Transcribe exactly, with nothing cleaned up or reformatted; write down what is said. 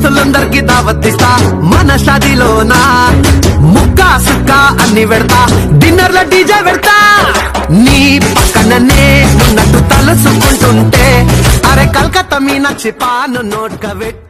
దోస్తులందరికి దావత్తిస్తా మన షాదీలోనా ముక్కా సుక్కా అన్ని పెడతా డిన్నర్ లో డీజే పెడతా నీ పక్కననే ఉన్నట్టు తలుసుకుంటుంటే అరే కలకత్తా మీనాక్షి పాను నోట్క